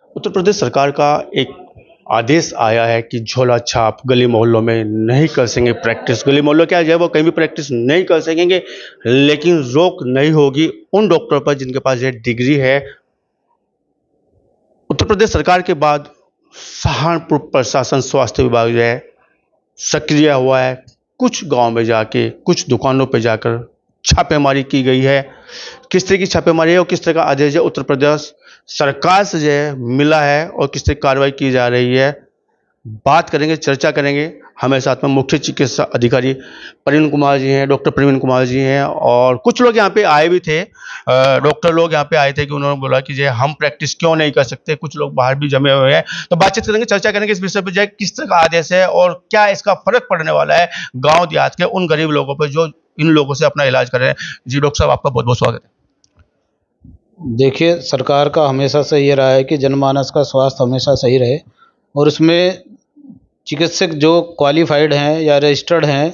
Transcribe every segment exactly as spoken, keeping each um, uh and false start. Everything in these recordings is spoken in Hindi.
उत्तर प्रदेश सरकार का एक आदेश आया है कि झोला छाप गली मोहल्लों में नहीं कर सकेंगे प्रैक्टिस। गली मोहल्लों क्या है, वो कहीं भी प्रैक्टिस नहीं कर सकेंगे, लेकिन रोक नहीं होगी उन डॉक्टरों पर जिनके पास ये डिग्री है। उत्तर प्रदेश सरकार के बाद सहारनपुर प्रशासन स्वास्थ्य विभाग जो है सक्रिय हुआ है। कुछ गांव में जाके, कुछ दुकानों पर जाकर छापेमारी की गई है। किस तरह की छापेमारी है और किस तरह का आदेश है उत्तर प्रदेश सरकार से जो है मिला है और किस तरह की कार्रवाई की जा रही है, बात करेंगे, चर्चा करेंगे। हमारे साथ में मुख्य चिकित्सा अधिकारी प्रवीण कुमार जी हैं, डॉक्टर प्रवीण कुमार जी हैं, और कुछ लोग यहाँ पे आए भी थे, डॉक्टर लोग यहाँ पे आए थे कि उन्होंने बोला कि जो हम प्रैक्टिस क्यों नहीं कर सकते। कुछ लोग बाहर भी जमे हुए हैं, तो बातचीत करेंगे, चर्चा करेंगे इस विषय पर जो किस तरह का आदेश है और क्या इसका फर्क पड़ने वाला है गाँव देहात के उन गरीब लोगों पर जो इन लोगों से अपना इलाज कर रहे हैं। जी डॉक्टर साहब, आपका बहुत बहुत स्वागत है। देखिए, सरकार का हमेशा से ये रहा है कि जनमानस का स्वास्थ्य हमेशा सही रहे, और उसमें चिकित्सक जो क्वालिफाइड हैं या रजिस्टर्ड हैं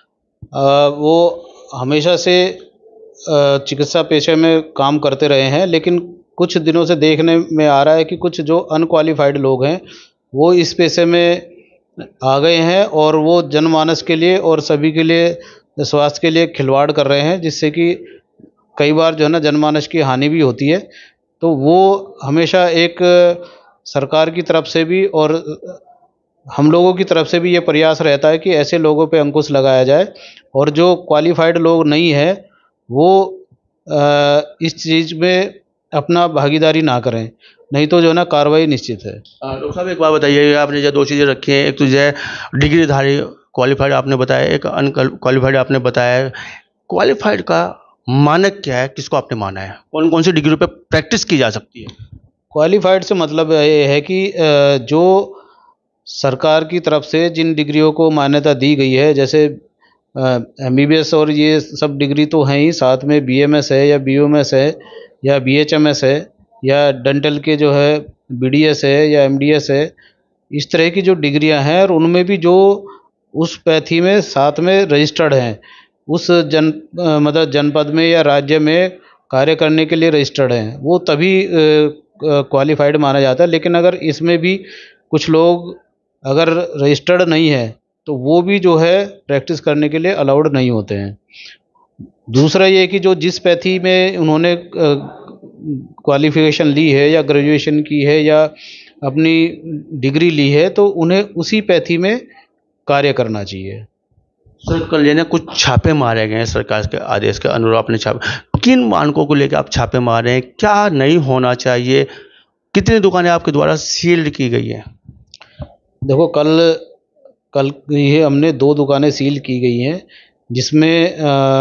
वो हमेशा से चिकित्सा पेशे में काम करते रहे हैं। लेकिन कुछ दिनों से देखने में आ रहा है कि कुछ जो अनक्वालिफाइड लोग हैं वो इस पेशे में आ गए हैं और वो जनमानस के लिए और सभी के लिए, स्वास्थ्य के लिए खिलवाड़ कर रहे हैं, जिससे कि कई बार जो है ना जनमानस की हानि भी होती है। तो वो हमेशा एक सरकार की तरफ से भी और हम लोगों की तरफ से भी ये प्रयास रहता है कि ऐसे लोगों पे अंकुश लगाया जाए, और जो क्वालिफाइड लोग नहीं है वो इस चीज़ में अपना भागीदारी ना करें, नहीं तो जो है ना कार्रवाई निश्चित है। डॉक्टर साहब, एक बात बताइए, आपने जो दो चीज़ें रखी हैं, एक तो जो है डिग्रीधारी क्वालिफाइड आपने बताया, एक अनक्वालिफाइड आपने बताया। क्वालिफाइड का मानक क्या है, किसको आपने माना है, कौन कौन सी डिग्री पे प्रैक्टिस की जा सकती है? क्वालिफाइड से मतलब ये है कि जो सरकार की तरफ से जिन डिग्रियों को मान्यता दी गई है, जैसे एम बी बी एस और ये सब डिग्री तो हैं ही, साथ में बी एम एस है या बी ओ एम एस है या बी एच एम एस है या डेंटल के जो है बी डी एस है या एम डी एस है। इस तरह की जो डिग्रियां हैं, और उनमें भी जो उस पैथी में साथ में रजिस्टर्ड हैं, उस जन मतलब जनपद में या राज्य में कार्य करने के लिए रजिस्टर्ड हैं, वो तभी क्वालिफाइड माना जाता है। लेकिन अगर इसमें भी कुछ लोग अगर रजिस्टर्ड नहीं है तो वो भी जो है प्रैक्टिस करने के लिए अलाउड नहीं होते हैं। दूसरा ये कि जो जिस पैथी में उन्होंने क्वालिफिकेशन ली है या ग्रेजुएशन की है या अपनी डिग्री ली है, तो उन्हें उसी पैथी में कार्य करना चाहिए। सर, कल ना कुछ छापे मारे गए हैं सरकार के आदेश के अनुरूप। आपने छापे किन मानकों को लेकर आप छापे मारे हैं, क्या नहीं होना चाहिए, कितनी दुकानें आपके द्वारा सील्ड की गई हैं? देखो, कल कल ये हमने दो दुकानें सील की गई हैं, जिसमें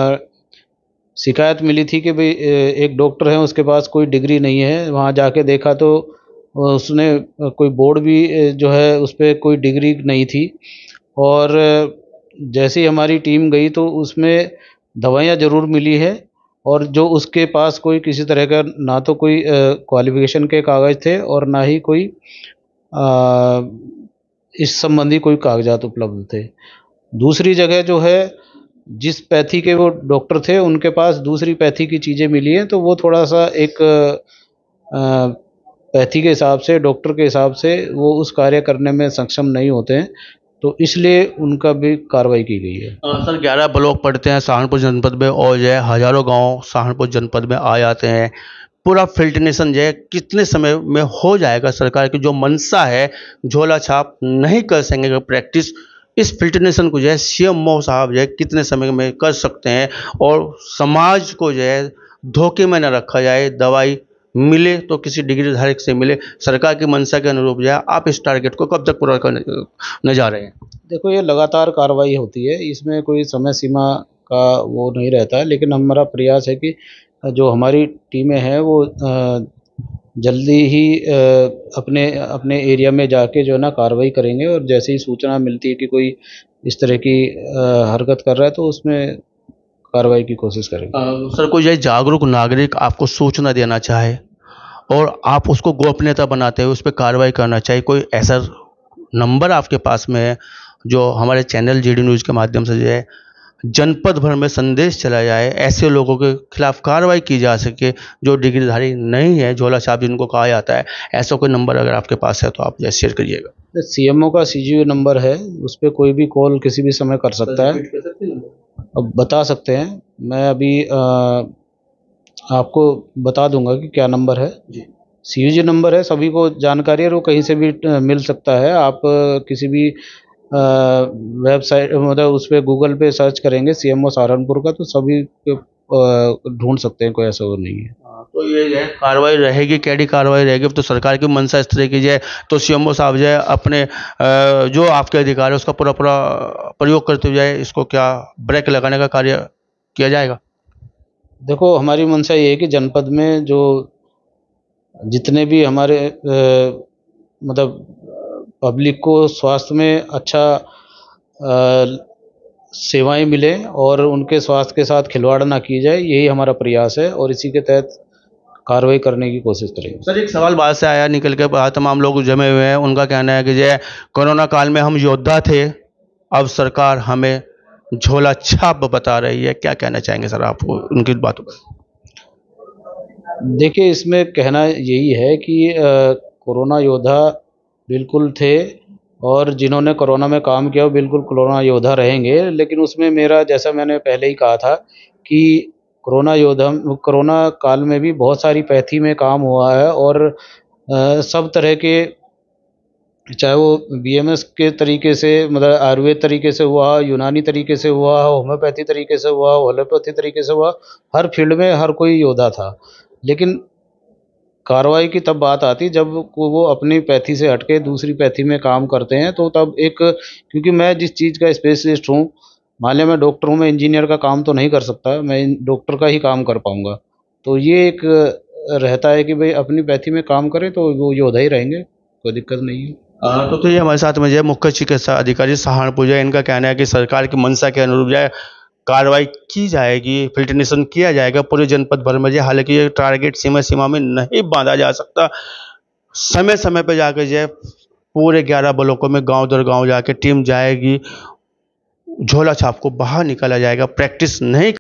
शिकायत मिली थी कि भाई एक डॉक्टर है, उसके पास कोई डिग्री नहीं है। वहाँ जाके देखा तो उसने कोई बोर्ड भी जो है उस पर कोई डिग्री नहीं थी, और जैसे ही हमारी टीम गई तो उसमें दवाइयाँ ज़रूर मिली है, और जो उसके पास कोई किसी तरह का ना तो कोई क्वालिफिकेशन के कागज़ थे और ना ही कोई आ, इस संबंधी कोई कागजात उपलब्ध थे। दूसरी जगह जो है, जिस पैथी के वो डॉक्टर थे उनके पास दूसरी पैथी की चीज़ें मिली हैं, तो वो थोड़ा सा एक आ, पैथी के हिसाब से, डॉक्टर के हिसाब से वो उस कार्य करने में सक्षम नहीं होते हैं, तो इसलिए उनका भी कार्रवाई की गई है। आ, सर, ग्यारह ब्लॉक पड़ते हैं सहारनपुर जनपद में, और जो है हज़ारों गांव सहारनपुर जनपद में आ जाते हैं। पूरा फिल्टरेशन जो है कितने समय में हो जाएगा? सरकार की जो मंशा है, झोला छाप नहीं कर सकेंगे प्रैक्टिस, इस फिल्टरेशन को जो है सी एम ओ साहब जो है कितने समय में कर सकते हैं, और समाज को जो है धोखे में न रखा जाए, दवाई मिले तो किसी डिग्री धारक से मिले। सरकार की मंशा के अनुरूप जो है आप इस टारगेट को कब तक पूरा करने जा रहे हैं? देखो, ये लगातार कार्रवाई होती है, इसमें कोई समय सीमा का वो नहीं रहता है, लेकिन हमारा प्रयास है कि जो हमारी टीमें हैं वो जल्दी ही अपने अपने एरिया में जाके जो है ना कार्रवाई करेंगे, और जैसे ही सूचना मिलती है कि कोई इस तरह की हरकत कर रहा है तो उसमें कार्रवाई की कोशिश करेंगे। सर, कोई जो जागरूक नागरिक आपको सूचना देना चाहे और आप उसको गोपनीयता बनाते हुए उस पर कार्रवाई करना चाहिए, कोई ऐसा नंबर आपके पास में है जो हमारे चैनल जी डी न्यूज़ के माध्यम से जो है जनपद भर में संदेश चला जाए, ऐसे लोगों के खिलाफ कार्रवाई की जा सके जो डिग्रीधारी नहीं है, झोला छाप जिनको कहा जाता है। ऐसा कोई नंबर अगर आपके पास है तो आप जैसे शेयर करिएगा। सीएमओ का सीजीओ नंबर है, उस पर कोई भी कॉल किसी भी समय कर सकता है। अब बता सकते हैं, मैं अभी आ, आपको बता दूंगा कि क्या नंबर है। सीयूजी नंबर है, सभी को जानकारी है, वो कहीं से भी मिल सकता है। आप किसी भी वेबसाइट मतलब उस पर गूगल पे सर्च करेंगे सीएमओ सहारनपुर का तो सभी ढूंढ सकते हैं, कोई ऐसा वो नहीं है। तो ये जो है कार्रवाई रहेगी, कैडी कार्रवाई रहेगी। तो सरकार की मंशा इस तरह की जाए तो सीएमओ साहब जो है अपने जो आपके अधिकार है उसका पूरा पूरा प्रयोग करते हुए जाए, इसको क्या ब्रेक लगाने का कार्य किया जाएगा। देखो, हमारी मंशा ये है कि जनपद में जो जितने भी हमारे मतलब पब्लिक को स्वास्थ्य में अच्छा सेवाएं मिले और उनके स्वास्थ्य के साथ खिलवाड़ ना की जाए, यही हमारा प्रयास है और इसी के तहत कार्रवाई करने की कोशिश करेंगे। सर, एक सवाल बात से आया निकल के, तमाम लोग जमे हुए हैं, उनका कहना है कि जो कोरोना काल में हम योद्धा थे, अब सरकार हमें झोला छाप बता रही है। क्या कहना चाहेंगे सर आप उनकी बातों पर? देखिए, इसमें कहना यही है कि कोरोना योद्धा बिल्कुल थे और जिन्होंने कोरोना में काम किया वो बिल्कुल कोरोना योद्धा रहेंगे। लेकिन उसमें मेरा, जैसा मैंने पहले ही कहा था कि कोरोना योद्धा कोरोना काल में भी बहुत सारी पैथी में काम हुआ है और आ, सब तरह के, चाहे वो बीएमएस के तरीके से मतलब आयुर्वेद तरीके से हुआ, यूनानी तरीके से हुआ, होम्योपैथी तरीके से हुआ, होम्योपैथी तरीके से हुआ, हर फील्ड में हर कोई योद्धा था। लेकिन कार्रवाई की तब बात आती जब वो अपनी पैथी से हटके दूसरी पैथी में काम करते हैं, तो तब एक, क्योंकि मैं जिस चीज़ का स्पेशलिस्ट हूँ, मान लिया मैं डॉक्टर हूँ, मैं इंजीनियर का काम तो नहीं कर सकता, मैं डॉक्टर का ही काम कर पाऊँगा। तो ये एक रहता है कि भाई अपनी पैथी में काम करें तो वो योद्धा ही रहेंगे, कोई दिक्कत नहीं है। आ, तो, तो ये हमारे साथ में जो मुख्य चिकित्सा अधिकारी सहारनपुर है, इनका कहना है कि सरकार की मंशा के अनुरूप जो है कार्रवाई की जाएगी, फिल्ट्रेशन किया जाएगा पूरे जनपद भर में। हालांकि ये टारगेट सीमा सीमा में नहीं बांधा जा सकता, समय समय पर जाकर जो है पूरे ग्यारह ब्लॉकों में गांव दर गांव जाके टीम जाएगी, झोला छाप को बाहर निकाला जाएगा। प्रैक्टिस नहीं